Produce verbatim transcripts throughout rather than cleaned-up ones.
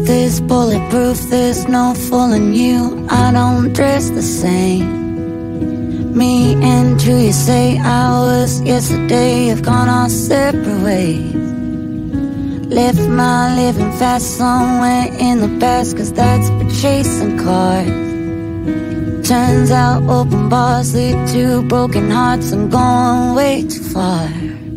truth is bulletproof, there's no fooling you. I don't dress the same. Me and who you say I was yesterday have gone our separate ways. Left my living fast somewhere in the past, cause that's been chasing cars. Turns out open bars lead to broken hearts and going way too far.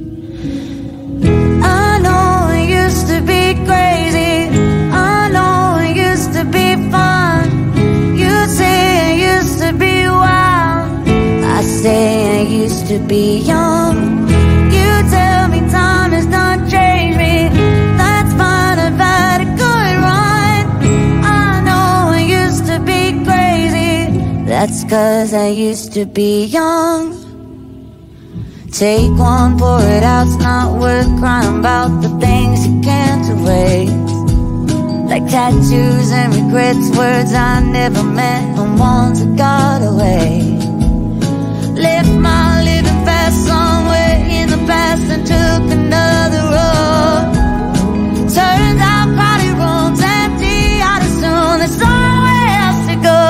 I know it used to be crazy, I know it used to be fun. You say it used to be wild, I say I used to be young. You tell me time has not changed me, that's fine, I've had a good run. I know I used to be crazy, that's cause I used to be young. Take one, pour it out, it's not worth crying about the things you can't erase. Like tattoos and regrets, words I never meant and ones that got away. Left my living fast somewhere in the past and took another road. Turns out crowded rooms empty out as soon, there's somewhere else to go.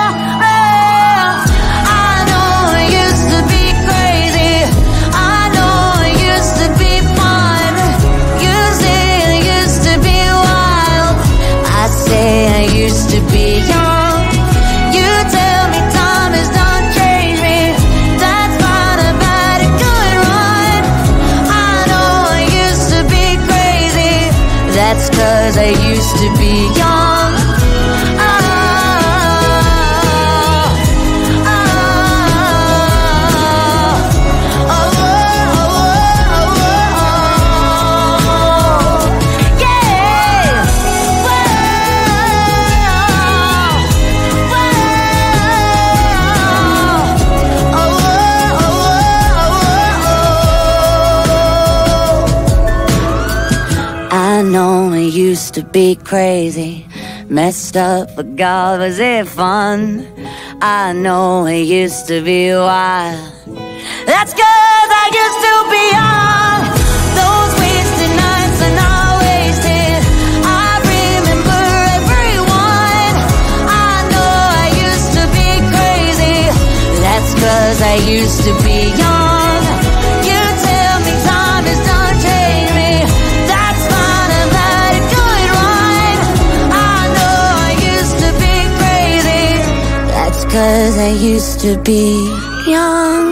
I used to be young. You tell me time has not changed me, that's fine, I've had a good run. I know I used to be crazy, that's cause I used to be young. Oh, oh, oh, oh, oh, oh, yeah. I know it used to be crazy, messed up, but God, was it fun? I know it used to be wild, that's cause I used to be young. Those wasted nights are not wasted, I remember everyone. I know I used to be crazy, that's cause I used to be young. You tell me time has done changed me, that's fine, I've had a good run. I know I used to be crazy, that's cause I used to be young.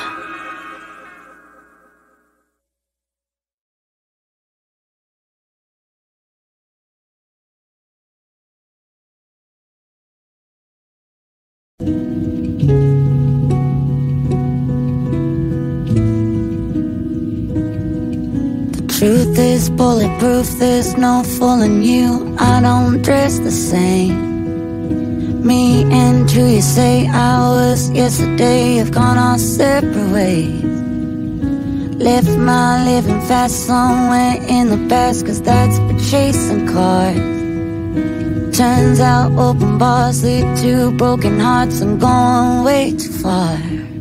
Truth is bulletproof, there's no fooling you. I don't dress the same. Me and who you say I was yesterday have gone our separate ways. Left my living fast somewhere in the past, cause that's been chasing cars. Turns out open bars lead to broken hearts and going way too far.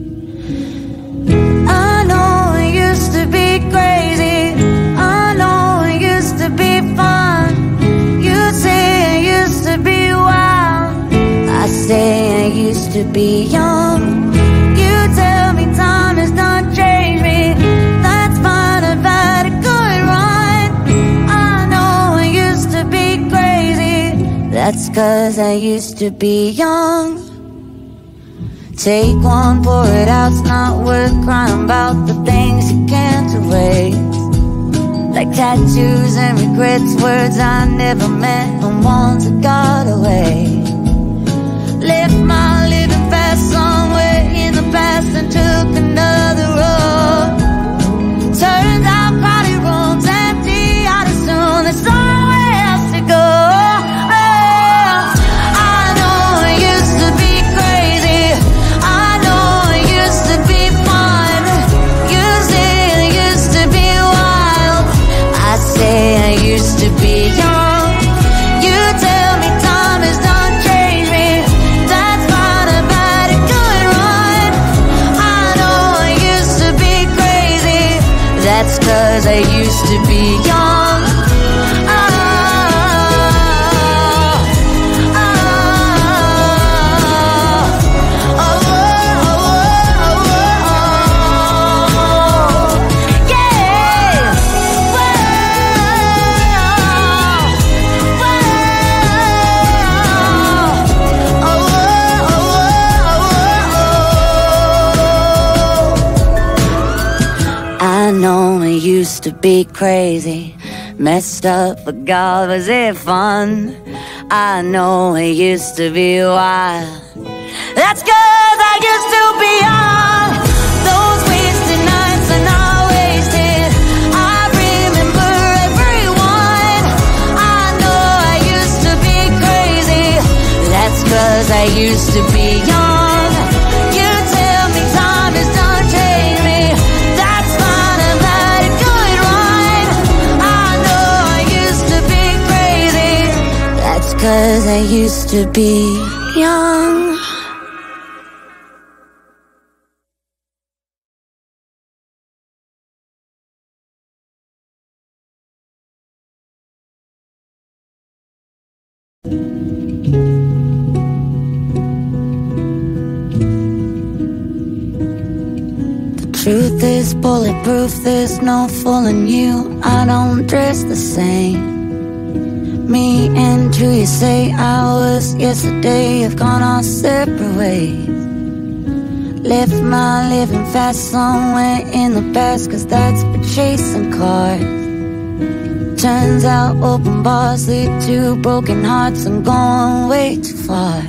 I know it used to be crazy, I know it used to be fun. You say it used to be wild, I say I used to be young. You tell me time has not changed me, that's fine, I've had a good run. I know I used to be crazy, that's cause I used to be young. Take one, pour it out, it's not worth crying about the things you can't erase. Like tattoos and regrets, words I never meant and ones that got away. Left my living fast somewhere in the past and took another road. Turns out crowded rooms empty out as soon, there's somewhere else to go. I used to be young. You tell me time has not changed me, that's fine, I've had a good run. I know I used to be crazy, that's cause I used to be young. Oh, know it used to be crazy, messed up, but God, was it fun? I know it used to be wild. That's 'cause I used to be young. Those wasted nights are not wasted. I remember everyone. I know I used to be crazy. That's 'cause I used to be young. You tell me time has done changed me. That's fine, I've had a good run. I know I used to be crazy. That's 'cause I used to be young. Truth is bulletproof, there's no fooling you. I don't dress the same. Me and who you say I was yesterday have gone our separate ways. Left my living fast somewhere in the past, 'cause that's been chasing cars. Turns out open bars lead to broken hearts. I'm going way too far.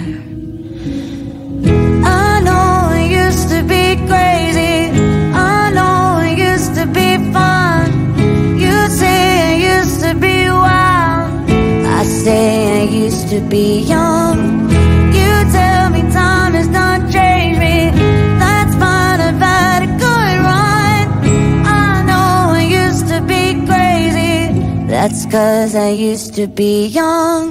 I know it used to be crazy, I know it used to be fun. You say I used to be wild, I say I used to be young. You tell me time has not changed me. That's fine, I've had a good run. I know I used to be crazy. That's 'cause I used to be young.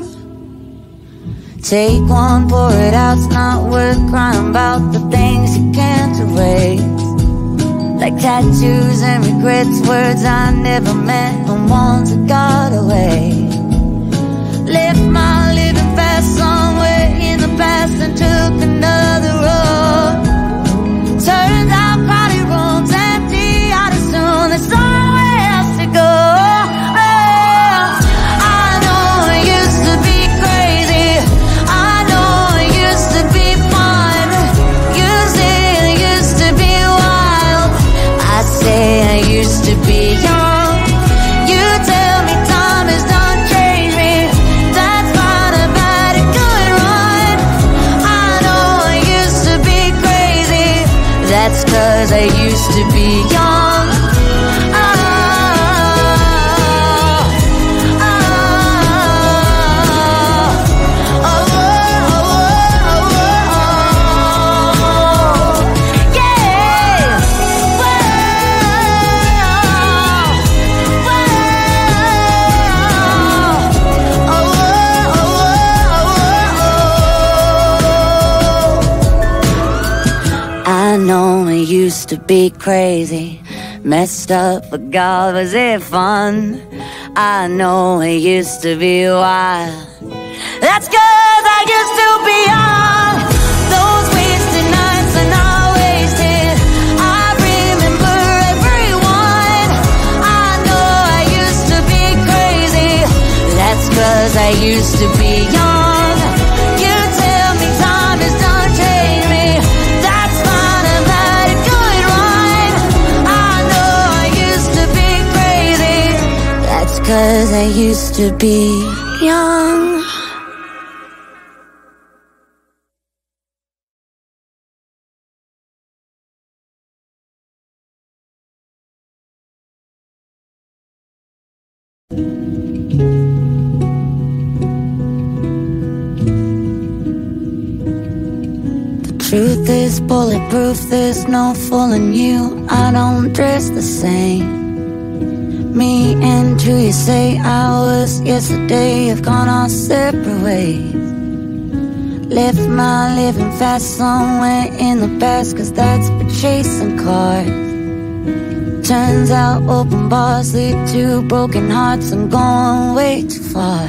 Take one, pour it out, it's not worth crying about the things you can't erase. Like tattoos and regrets, words I never meant, the ones that got away. Left my living fast somewhere in the past and took another road. Turns out crowded rooms empty, I'd assume there's somewhere else to go. I used to be young. You tell me time has done changed me. That's fine, I've had a good run. I know I used to be crazy. That's 'cause I used to be young. Oh, oh, oh, oh, oh, oh, yeah. I know it used to be crazy, messed up, but God, was it fun? I know it used to be wild. That's 'cause I used to be young. Those wasted nights are not wasted. I remember everyone. I know I used to be crazy. That's 'cause I used to be young. You tell me time has done changed me. That's fine, I've had a good run. I know I used to be crazy. That's 'cause I used to be young. Truth is bulletproof, there's no fooling you. I don't dress the same. Me and who you say I was yesterday have gone our separate ways. Left my living fast somewhere in the past, 'cause that's been chasing cars. Turns out open bars lead to broken hearts. I'm going way too far.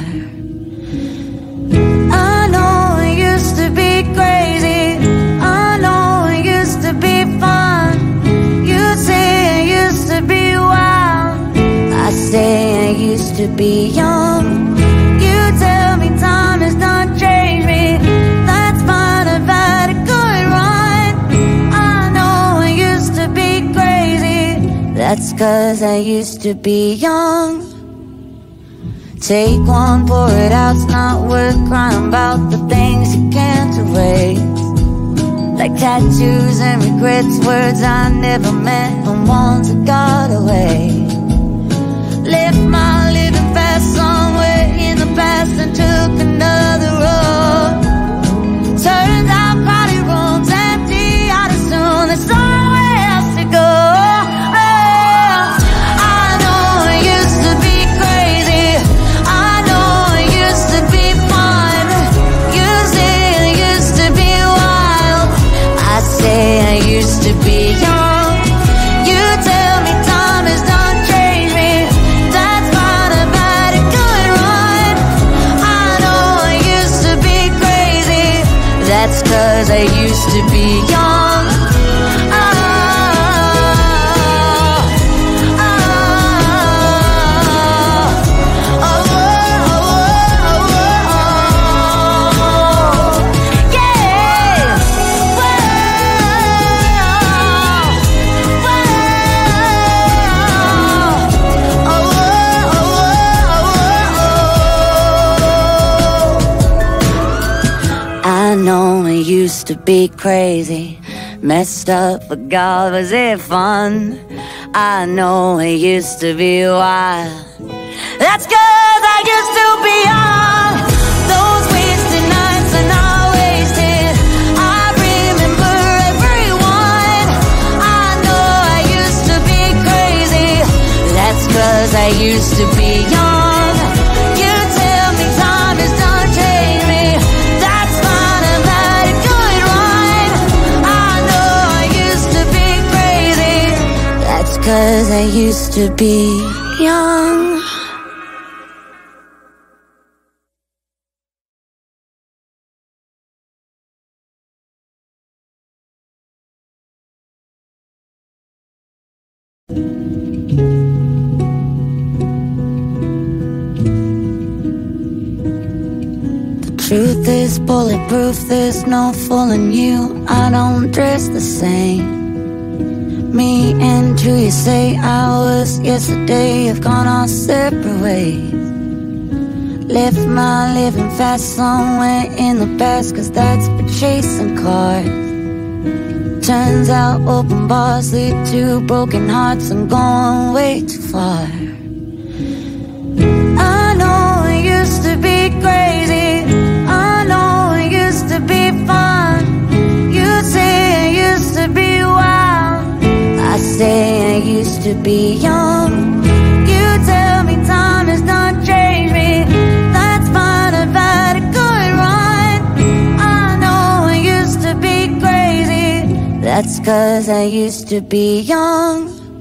I know it used to be crazy, I know it used to be fun. You say I used to be wild, I say I used to be young. You tell me time has not changed me. That's fine, I've had a good run. I know I used to be crazy. That's 'cause I used to be young. Take one, pour it out, it's not worth crying about the things you can't erase. Like tattoos and regrets, words I never meant and ones that got away. Left my living fast somewhere in the past and took another road. Turns out party rooms empty out as soon as somewhere else to go. I used to be young. You tell me time has done changed me. That's fine, I've had a good run. I know I used to be crazy. That's 'cause I used to be young. Oh, oh, oh, oh, oh, oh, oh. Yeah. I know I used to be crazy, messed up, but God, was it fun? I know I used to be wild. That's 'cause I used to be young. Those wasted nights are not wasted. I remember everyone. I know I used to be crazy. That's 'cause I used to be young. You tell me time has done changed me. That's fine, I've had a good run. I know I used to be crazy. That's 'cause I used to be young. Truth is bulletproof, there's no fooling you. I don't dress the same. Me and who you say I was yesterday have gone our separate ways. Left my living fast somewhere in the past, 'cause that's for chasing cars. Turns out open bars lead to broken hearts. I'm going way too far. I know I used to be crazy. I know it used to be fun. You say I used to be wild. I say I used to be young. You tell me time has not changed me. That's fine, I've had a good run. I know I used to be crazy. That's 'cause I used to be young.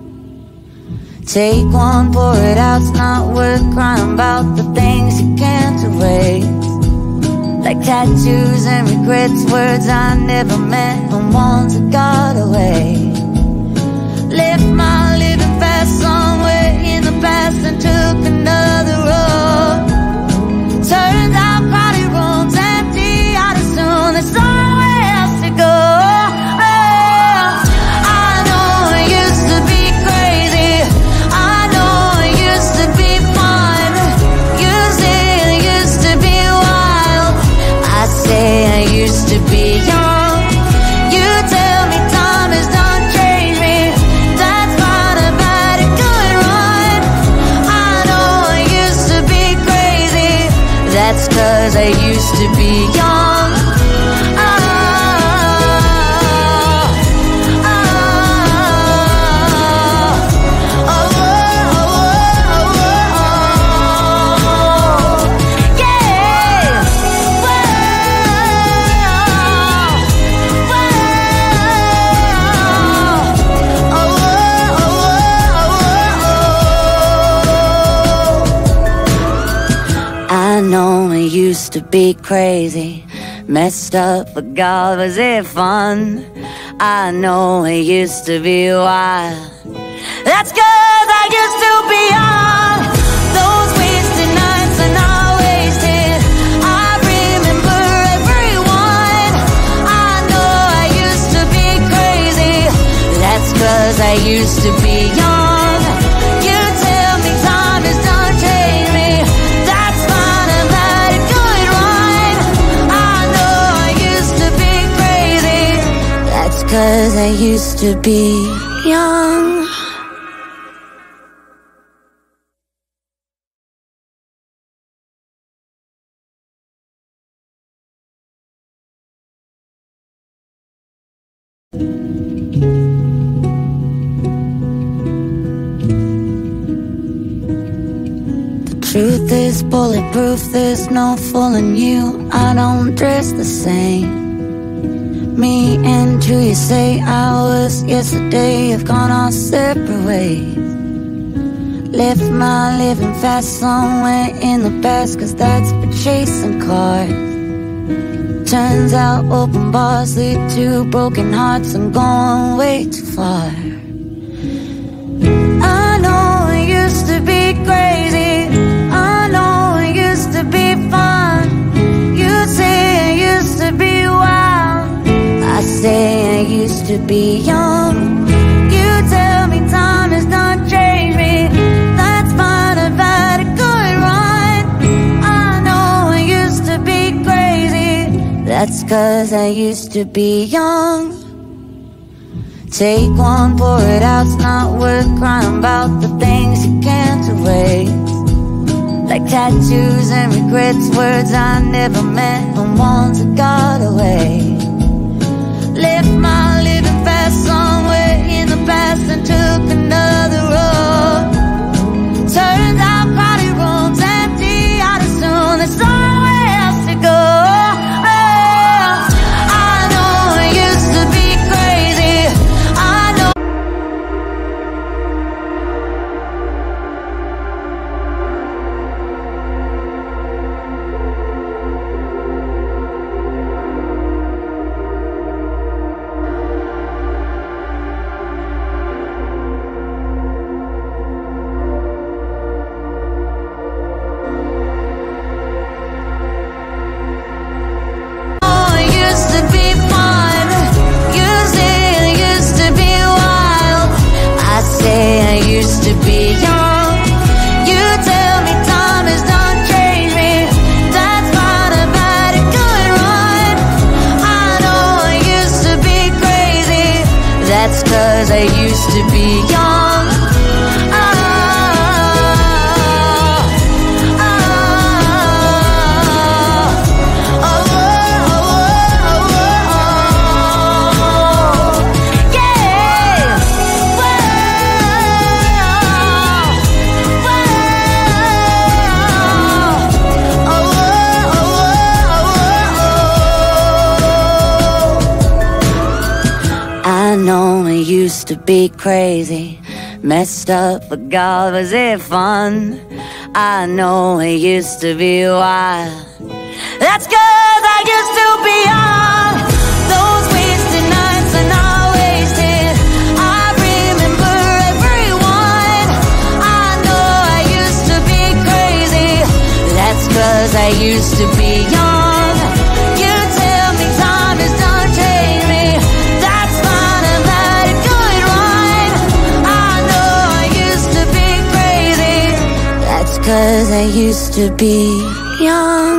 Take one, pour it out, it's not worth crying about the things you can't erase. Like tattoos and regrets, words I never meant and ones that got away. Left my living fast somewhere in the past and took another road. Turns out party rooms empty out as soon as somewhere else to go. I know I used to be crazy. I know I used to be fun. You say I used to be wild. I say I used to be young. You tell me time has done changed me. That's fine, I've had a good run. I know I used to be crazy. That's 'cause I used to be young. Oh, oh, oh, oh, oh, oh, yeah. I know I used to be crazy, messed up, but God, was it fun? I know I used to be wild. That's 'cause I used to be young. Those wasted nights are not wasted. I remember everyone. I know I used to be crazy. That's 'cause I used to be young. 'cause I used to be young. Truth is bulletproof, there's no fooling you. I don't dress the same. Me and who you say I was yesterday have gone our separate ways. Left my living fast somewhere in the past, 'cause that's for chasing cars. Turns out open bars lead to broken hearts. I'm going way too far. I know it used to be crazy, I know it used to be fun. You say I used to be wild, I say I used to be young. You tell me time has not changed me, that's fine, I've had a good run. I know I used to be crazy, that's 'cause I used to be young. Take one, pour it out, it's not worth crying about the things you can't erase. Like tattoos and regrets, words I never meant, and ones that got away. Left my living fast somewhere in the past and took another road. Turns out crowded rooms empty, I'd assume there's somewhere else to go. I know it used to be crazy, I know. That's 'cause I used to be young. Oh, oh, oh, oh, oh, oh, oh. Yeah. Whoa, whoa. Oh, oh, oh, oh, oh. I know it used to be crazy, messed up, but God, was it fun. I know it used to be wild, that's 'cause I used to be young. Those wasted nights are not wasted, I remember everyone. I know I used to be crazy, that's 'cause I used to be young. You tell me time has done changed me, that's fine, I've had a good run. I know I used to be crazy, that's 'cause I used to be young.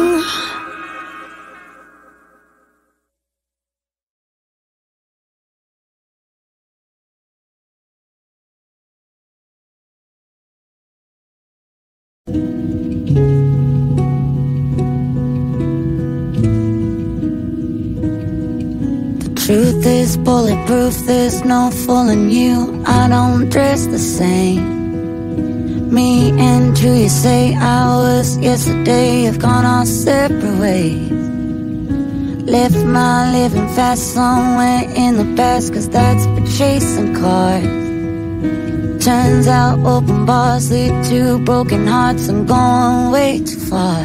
Truth is bulletproof, there's no fooling you. I don't dress the same. Me and who you say I was yesterday have gone our separate ways. Left my living fast somewhere in the past, 'cause that's for chasing cars. Turns out open bars lead to broken hearts. I'm going way too far.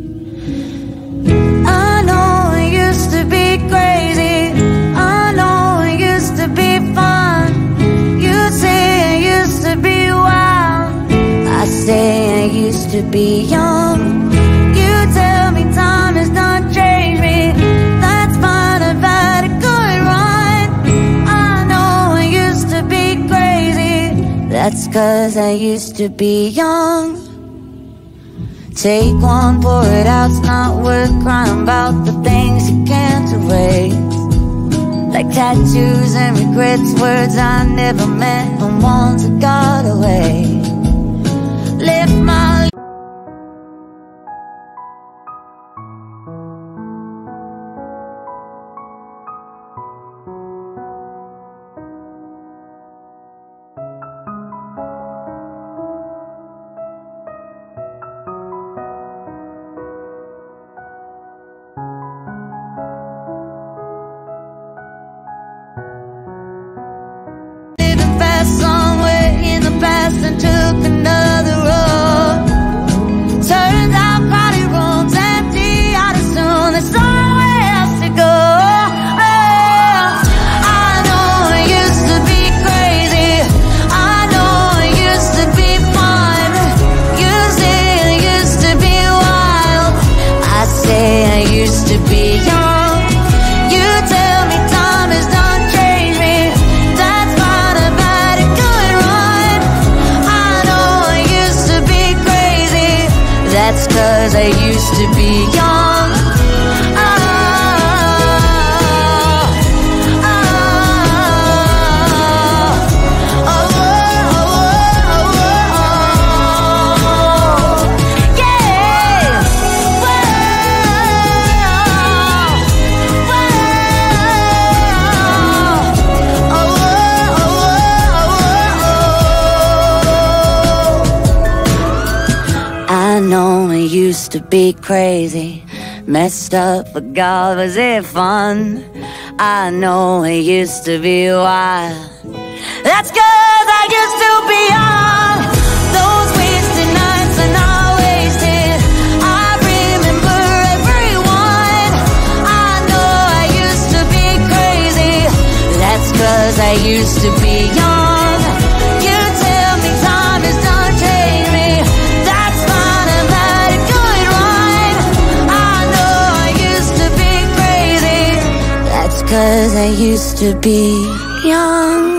I know it used to be crazy, I know it used to be fun. You say I used to be wild, I say I used to be young. You tell me time has not changed me, that's fine, I've had a good run. I know I used to be crazy, that's 'cause I used to be young. Take one, pour it out, it's not worth crying about the things you can't erase. like tattoos and regrets, words I never meant, and ones that got away. Lift my somewhere in the past and took another road. Turns out crowded rooms empty out as soon. There's somewhere else to go. Oh, I know it used to be crazy. I know it used to be fun. You say it used to be wild. I say I used to be young. You tell me time has done changed me. That's fine, I've had a good run. I know I used to be crazy. That's cause I used to be young. Oh, oh, oh, oh, oh, oh, yeah. Whoa, whoa, oh, oh, oh, oh. I know it used to be crazy, messed up, but God, was it fun? I know it used to be wild. That's cause I used to be young. Those wasted nights are not wasted. I remember everyone. I know I used to be crazy. That's cause I used to be young. You tell me time has done changed me. That's fine, I've had a good run. I know I used to be crazy. That's cause I used to be young.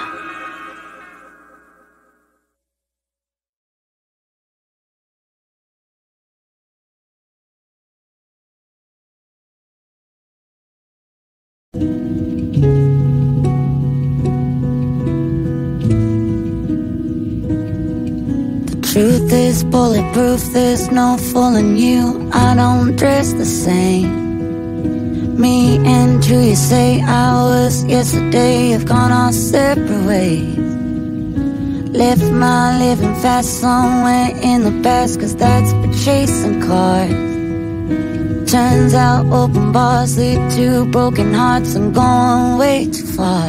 Truth is bulletproof, there's no fooling you. I don't dress the same. Me and who you say I was yesterday have gone our separate ways. Left my living fast somewhere in the past, cause that's for chasing cars. Turns out open bars lead to broken hearts. I'm going way too far.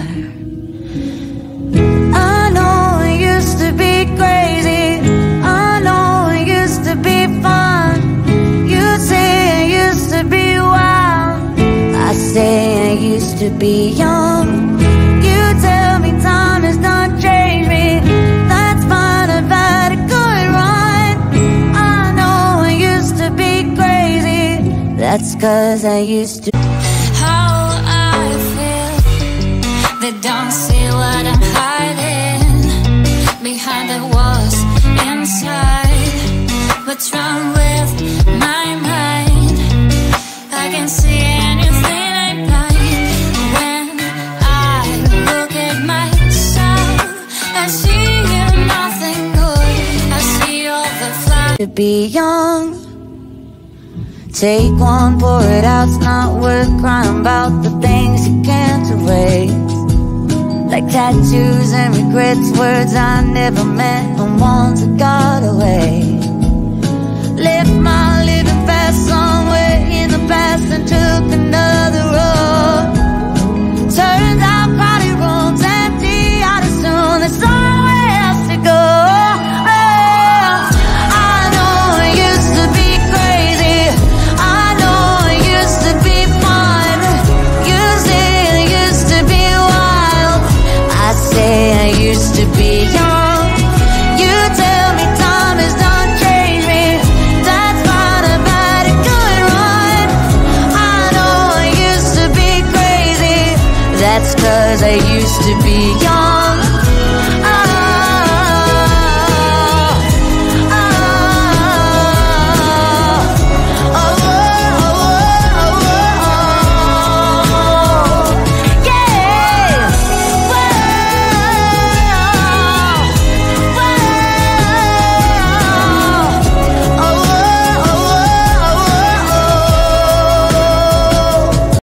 I know it used to be crazy. I know it used to be fun. You say it used to be wild. I say I used to be young. You tell me time has not changed me. That's fine, I've had a good run. I know I used to be crazy. That's cause I used to. How I feel, they don't see what I'm hiding behind the walls inside. What's wrong with my mind? I can see anything I blind. When I look at myself, I see nothing good. I see all the flaws. To be young, take one, pour it out. It's not worth crying about the things you can't erase. Like tattoos and regrets, words I never meant, and ones that got away. Left my living fast somewhere in the past and took another road. Turns out crowded rooms empty out as soon. There's somewhere else to go. Oh, I know it used to be crazy. I know it used to be fun. You say it used to be wild. I say I used to be young. You tell me time has done changed me. That's fine, I've had a good run. I know I used to be crazy. That's cause I used to be young.